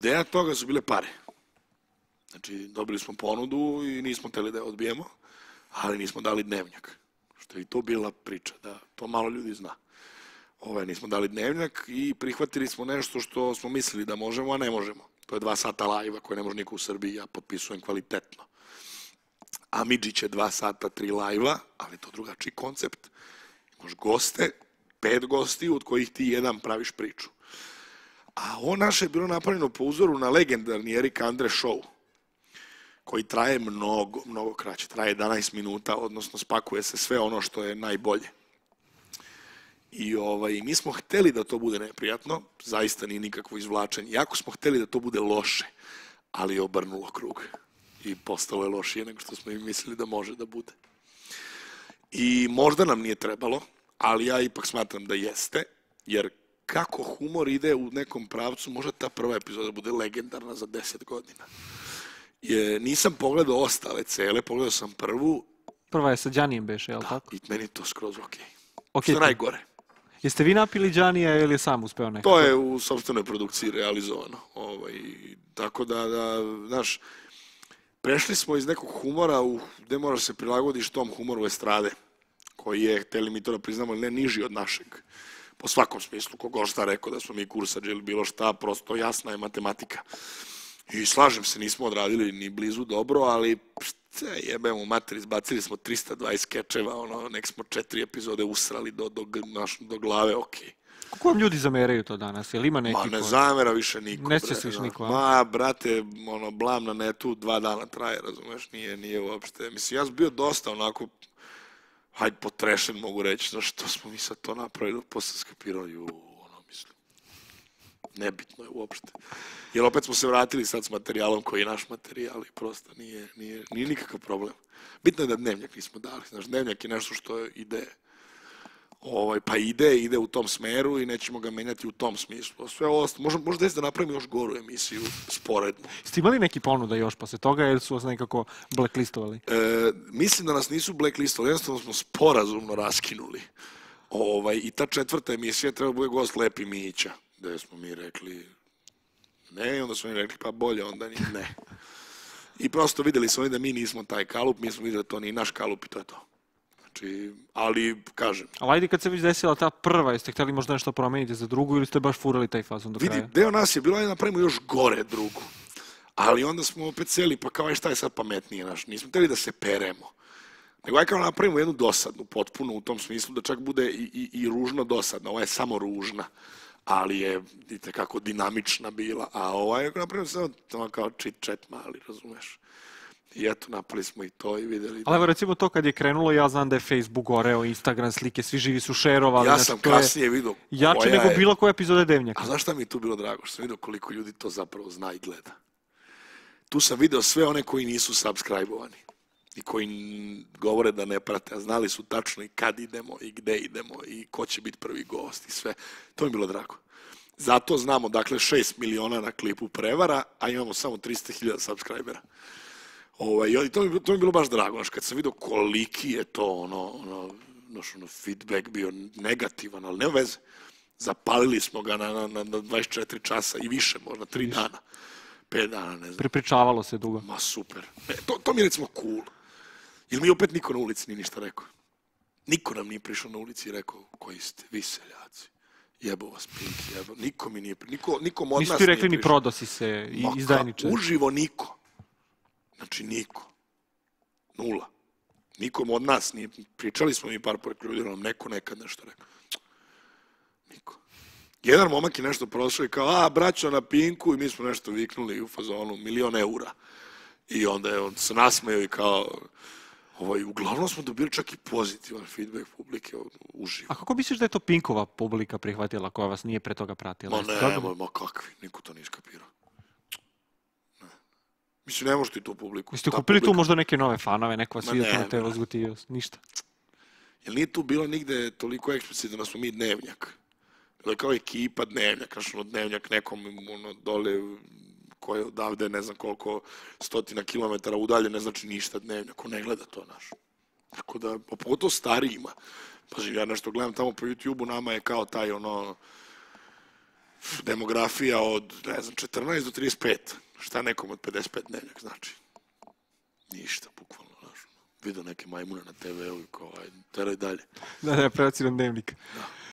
ideja toga su bile pare. Znači, dobili smo ponudu i nismo hteli da je odbijemo, ali nismo dali dnevnjak. Što je i to bila priča, da to malo ljudi zna. Nismo dali dnevnjak i prihvatili smo nešto što smo mislili da možemo, a ne možemo. To je 2 sata live-a koje ne može niko u Srbiji, ja potpisujem kvalitetno. Amidžić je 2 sata, 3 live-a, ali to drugačiji koncept. Imaš goste, 5 gosti, od kojih ti jedan praviš priču. A ovo naše je bilo napravljeno po uzoru na legendarni Erik Andre show, koji traje mnogo kraće. Traje 11 minuta, odnosno spakuje se sve ono što je najbolje. I mi smo hteli da to bude neprijatno, zaista nije nikakvo izvlačenje. Jako smo hteli da to bude loše, ali je obrnulo krug. I postalo je lošije nego što smo i mislili da može da bude. I možda nam nije trebalo, ali ja ipak smatram da jeste, jer kako humor ide u nekom pravcu, možda ta prva epizoda bude legendarna za 10 godina. Nisam pogledao ostale cele, pogledao sam prvu. Prva je sa Đanijem beše, je li tako? I meni to skroz okej. Okej. Što je najgore. Jeste vi napili Đanija ili je sam uspeo nekako? To je u sopstvenoj produkciji realizovano. Tako da, znaš, prešli smo iz nekog humora gde moraš se prilagodiš tom humoru estrade, koji je, hteli mi to da priznamo, ne niži od našeg. Po svakom smislu, kogo šta rekao da smo mi kursađe ili bilo šta, prosto jasna je matematika. I slažem se, nismo odradili ni blizu dobro, ali jebemo mater, izbacili smo 320 skečeva, nek smo 4 epizode usrali do glave, okej. Kako vam ljudi zameraju to danas? Jel ima neki? Ma ne zamera više niko. Ne će se više niko, a? Ma, brate, blam na netu 2 dana traje, razumeš, nije uopšte. Mislim, ja sam bio dosta onako, hajde potrešen mogu reći, zašto smo mi sad to napravili, posle skapirao, mislim, nebitno je uopšte. Jer opet smo se vratili sad s materijalom koji je naš materijal i prosto nije nikakav problem. Bitno je da dnevnjak nismo dali, znaš, dnevnjak je nešto što ide, pa ide u tom smeru i nećemo ga menjati u tom smislu. Sve ovo, možda je da napravimo još goru emisiju, sporednu. Ste imali neki ponuda još posle toga ili su vas nekako blacklistovali? Mislim da nas nisu blacklistovali, jednostavno smo sporazumno raskinuli. I ta 4. emisija treba bude gost Lepi Mića, gde smo mi rekli ne, i onda su oni rekli pa bolje, onda ne. I prosto videli su oni da mi nismo taj kalup, mi smo videli da to nije naš kalup i to je to. Znači, ali, kažem. Ali ajde kad se već desila ta prva, jeste htjeli možda nešto promeniti za drugu ili ste baš furali taj fazon do kraja? Vidi, deo nas je bilo da napravimo još gore drugu. Ali onda smo opet seli, pa kao šta je sad pametnije naš. Nismo htjeli da se peremo. Nego aj kao napravimo jednu dosadnu, potpuno u tom smislu da čak bude i ružno dosadna. Ova je samo ružna, ali je itekako dinamična bila. A ova je napravimo samo kao chit-chat mali, razumeš? I eto, napali smo i to i videli. Ali evo recimo to kad je krenulo, ja znam da je Facebook goreo, Instagram slike, svi živi su šerovali. Ja sam kasnije vidio jače nego bilo koja epizoda Dnevnjaka. A znaš šta mi je tu bilo drago? Što sam vidio koliko ljudi to zapravo zna i gleda. Tu sam vidio sve one koji nisu subscribe-ovani i koji govore da ne prate, a znali su tačno i kad idemo i gde idemo i ko će biti prvi gost i sve. To mi je bilo drago. Zato znamo, dakle, 6 miliona na klipu prevara, a imamo samo 300.000 subscribera. I to mi je bilo baš drago, kad sam vidio koliki je to feedback bio negativan, ali nema veze. Zapalili smo ga na 24 časa i više, možda 3 dana, 5 dana, ne znam. Prepričavalo se dugo. Ma super. To mi je recimo cool. Jer mi opet niko na ulici nije ništa rekao. Niko nam nije prišao na ulici i rekao koji ste vi seljaci. Jebo vas Pinki, jebo. Niko mi nije prišao. Nikom od nas nije prišao. Nisu ti rekli ni prodosi se i izdajniče. Uživo niko. Znači niko. Nula. Nikom od nas nije. Pričali smo mi par pored ljudi, nam neko nekad nešto rekao. Niko. Jedan momak je nešto prošao i kao, braćo na Pinku, i mi smo nešto viknuli u fazonu, 1.000.000 eura. I onda je on se nasmejao i kao, uglavnom smo dobili čak i pozitivan feedback publike uživo. A kako misliš da je to Pinkova publika prihvatila koja vas nije pre toga pratila? Ma kakvi, niko to nije skapirao. Mislim, ne možete i tu publiku. Jeste kupili tu možda neke nove fanove, neko vas vidio na TV zgutio, ništa? Jel nije tu bilo nigde toliko eksplicitno da smo mi Dnevnjak? Bilo je kao ekipa Dnevnjak, znaš, Dnevnjak nekom dole koje odavde ne znam koliko stotina kilometara udalje, ne znači ništa Dnevnjak, ko ne gleda to naš. Tako da, pogotovo starijima. Pazi, ja nešto gledam tamo po YouTube-u, nama je kao taj demografija od, ne znam, 14 do 35. Šta nekom od 55 dnevnjak znači? Ništa, bukvalno, znaš. Vidio neke majmune na TV-u i kao, ajde, teraj dalje. Da, prebaci na dnevnik. Da.